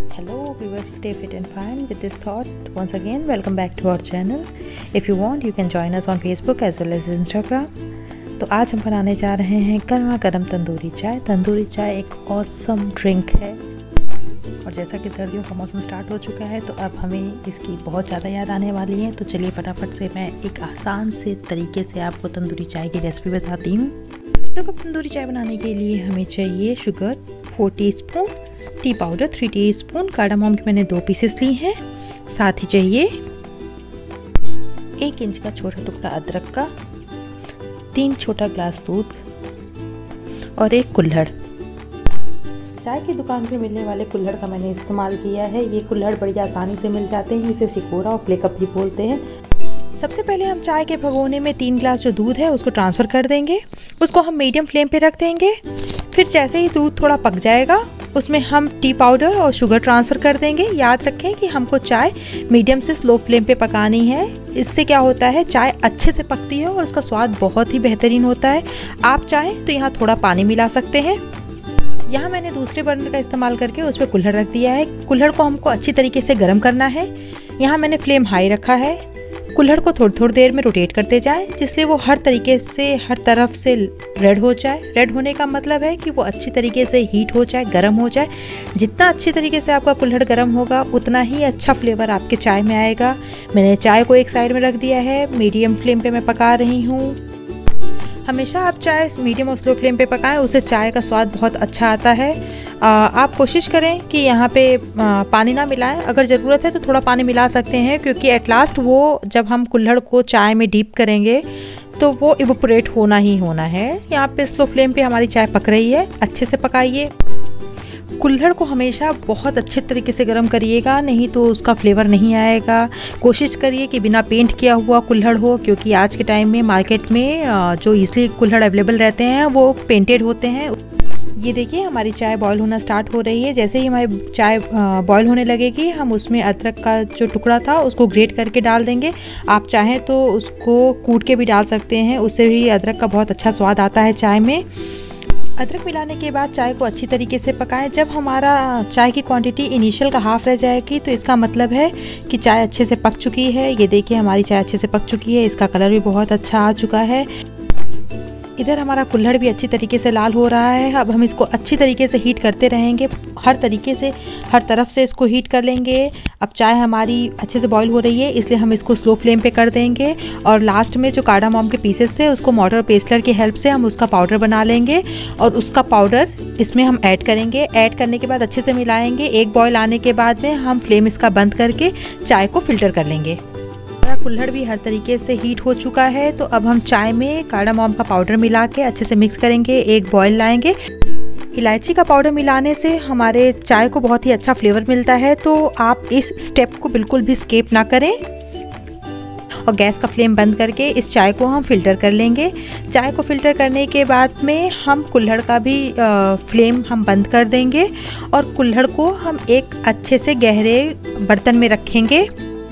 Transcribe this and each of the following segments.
Hello viewers, stay fit and fine. With this thought, once again welcome back to our channel. If you want you can join us on Facebook as well as Instagram. तो आज हम बनाने जा रहे हैं गर्मा गर्म तंदूरी चाय। तंदूरी चाय एक ऑसम ड्रिंक है और जैसा कि सर्दियों का मौसम स्टार्ट हो चुका है तो अब हमें इसकी बहुत ज़्यादा याद आने वाली है। तो चलिए फटाफट से मैं एक आसान से तरीके से आपको तंदूरी चाय की रेसिपी बताती हूँ। तो तंदूरी चाय बनाने के लिए हमें चाहिए sugar 4 teaspoon, tea powder 3 teaspoon, cardamom की मैंने 2 पीसेस ली हैं। साथ ही चाहिए 1 इंच का छोटा टुकड़ा अदरक का, 3 छोटा ग्लास दूध और 1 कुल्हड़। चाय की दुकान पे मिलने वाले कुल्हड़ का मैंने इस्तेमाल किया है। ये कुल्हड़ बड़ी आसानी से मिल जाते हैं, इसे शिकोरा और प्ले कप भी बोलते हैं। सबसे पहले हम चाय के भगोने में 3 ग्लास जो दूध है उसको ट्रांसफ़र कर देंगे। उसको हम मीडियम फ्लेम पे रख देंगे। फिर जैसे ही दूध थोड़ा पक जाएगा उसमें हम टी पाउडर और शुगर ट्रांसफ़र कर देंगे। याद रखें कि हमको चाय मीडियम से स्लो फ्लेम पे पकानी है। इससे क्या होता है, चाय अच्छे से पकती है और उसका स्वाद बहुत ही बेहतरीन होता है। आप चाहें तो यहाँ थोड़ा पानी मिला सकते हैं। यहाँ मैंने दूसरे बर्नर का इस्तेमाल करके उस पर कुल्हड़ रख दिया है। कुल्हड़ को हमको अच्छी तरीके से गर्म करना है। यहाँ मैंने फ्लेम हाई रखा है। कुल्हड़ को थोड़ी थोड़ी देर में रोटेट करते जाएं, जिसलिए वो हर तरीके से हर तरफ से रेड हो जाए। रेड होने का मतलब है कि वो अच्छी तरीके से हीट हो जाए, गर्म हो जाए। जितना अच्छी तरीके से आपका कुल्हड़ गर्म होगा उतना ही अच्छा फ्लेवर आपके चाय में आएगा। मैंने चाय को एक साइड में रख दिया है। मीडियम फ्लेम पे मैं पका रही हूँ। हमेशा आप चाय मीडियम और स्लो फ्लेम पे पकाएं, उससे चाय का स्वाद बहुत अच्छा आता है। आप कोशिश करें कि यहाँ पे पानी ना मिलाएं। अगर ज़रूरत है तो थोड़ा पानी मिला सकते हैं, क्योंकि एट लास्ट वो जब हम कुल्हड़ को चाय में डीप करेंगे तो वो इवोपरेट होना ही होना है। यहाँ पे स्लो फ्लेम पे हमारी चाय पक रही है। अच्छे से पकाइए। कुल्हड़ को हमेशा बहुत अच्छे तरीके से गर्म करिएगा, नहीं तो उसका फ्लेवर नहीं आएगा। कोशिश करिए कि बिना पेंट किया हुआ कुल्हड़ हो, क्योंकि आज के टाइम में मार्केट में जो ईजिली कुल्हड़ अवेलेबल रहते हैं वो पेंटेड होते हैं। ये देखिए हमारी चाय बॉईल होना स्टार्ट हो रही है। जैसे ही हमारी चाय बॉईल होने लगेगी हम उसमें अदरक का जो टुकड़ा था उसको ग्रेट करके डाल देंगे। आप चाहें तो उसको कूट के भी डाल सकते हैं, उससे भी अदरक का बहुत अच्छा स्वाद आता है चाय में। अदरक मिलाने के बाद चाय को अच्छी तरीके से पकाएं। जब हमारा चाय की क्वांटिटी इनिशियल का हाफ रह जाएगी तो इसका मतलब है कि चाय अच्छे से पक चुकी है। ये देखिए हमारी चाय अच्छे से पक चुकी है। इसका कलर भी बहुत अच्छा आ चुका है। इधर हमारा कुल्हड़ भी अच्छी तरीके से लाल हो रहा है। अब हम इसको अच्छी तरीके से हीट करते रहेंगे, हर तरीके से हर तरफ से इसको हीट कर लेंगे। अब चाय हमारी अच्छे से बॉईल हो रही है, इसलिए हम इसको स्लो फ्लेम पे कर देंगे। और लास्ट में जो कार्डामम के पीसेस थे उसको मोटर पेस्टलर की हेल्प से हम उसका पाउडर बना लेंगे और उसका पाउडर इसमें हम ऐड करेंगे। ऐड करने के बाद अच्छे से मिलाएंगे। एक बॉईल आने के बाद में हम फ्लेम इसका बंद करके चाय को फिल्टर कर लेंगे। कुल्हड़ भी हर तरीके से हीट हो चुका है। तो अब हम चाय में कार्डामम का पाउडर मिला के अच्छे से मिक्स करेंगे। एक बॉईल लाएंगे। इलायची का पाउडर मिलाने से हमारे चाय को बहुत ही अच्छा फ्लेवर मिलता है, तो आप इस स्टेप को बिल्कुल भी स्किप ना करें। और गैस का फ्लेम बंद करके इस चाय को हम फिल्टर कर लेंगे। चाय को फिल्टर करने के बाद में हम कुल्हड़ का भी फ्लेम हम बंद कर देंगे और कुल्हड़ को हम एक अच्छे से गहरे बर्तन में रखेंगे।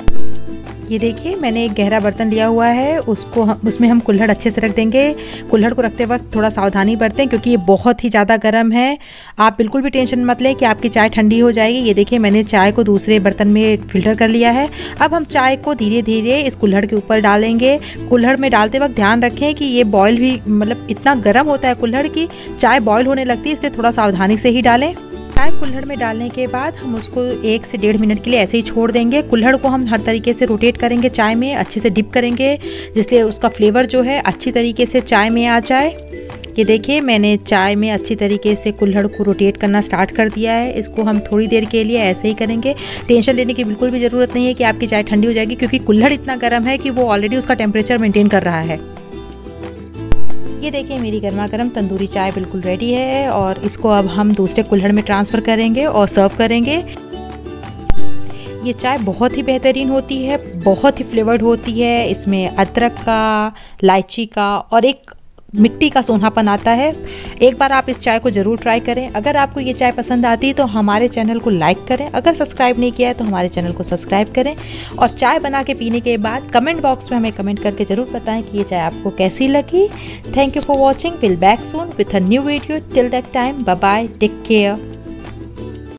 ये देखिए मैंने एक गहरा बर्तन लिया हुआ है, उसमें हम कुल्हड़ अच्छे से रख देंगे। कुल्हड़ को रखते वक्त थोड़ा सावधानी बरतें, क्योंकि ये बहुत ही ज़्यादा गर्म है। आप बिल्कुल भी टेंशन मत लें कि आपकी चाय ठंडी हो जाएगी। ये देखिए मैंने चाय को दूसरे बर्तन में फ़िल्टर कर लिया है। अब हम चाय को धीरे धीरे इस कुल्हड़ के ऊपर डालेंगे। कुल्हड़ में डालते वक्त ध्यान रखें कि ये बॉयल भी मतलब इतना गर्म होता है कुल्हड़ की चाय बॉयल होने लगती है, इसलिए थोड़ा सावधानी से ही डालें। चाय कुल्हड़ में डालने के बाद हम उसको 1 से 1.5 मिनट के लिए ऐसे ही छोड़ देंगे। कुल्हड़ को हम हर तरीके से रोटेट करेंगे, चाय में अच्छे से डिप करेंगे, जिससे उसका फ्लेवर जो है अच्छी तरीके से चाय में आ जाए। ये देखिए मैंने चाय में अच्छी तरीके से कुल्हड़ को रोटेट करना स्टार्ट कर दिया है। इसको हम थोड़ी देर के लिए ऐसे ही करेंगे। टेंशन लेने की बिल्कुल भी ज़रूरत नहीं है कि आपकी चाय ठंडी हो जाएगी, क्योंकि कुल्हड़ इतना गर्म है कि वो ऑलरेडी उसका टेम्परेचर मेंटेन कर रहा है। ये देखिए मेरी गर्मा गर्म तंदूरी चाय बिल्कुल रेडी है और इसको अब हम दूसरे कुल्हड़ में ट्रांसफ़र करेंगे और सर्व करेंगे। ये चाय बहुत ही बेहतरीन होती है, बहुत ही फ्लेवर्ड होती है। इसमें अदरक का, इलायची का और एक मिट्टी का सोनापन आता है। एक बार आप इस चाय को ज़रूर ट्राई करें। अगर आपको ये चाय पसंद आती है तो हमारे चैनल को लाइक करें। अगर सब्सक्राइब नहीं किया है तो हमारे चैनल को सब्सक्राइब करें। और चाय बना के पीने के बाद कमेंट बॉक्स में हमें कमेंट करके ज़रूर बताएं कि ये चाय आपको कैसी लगी। Thank you for watching. Will back soon with a new video. Till that time bye bye, take care.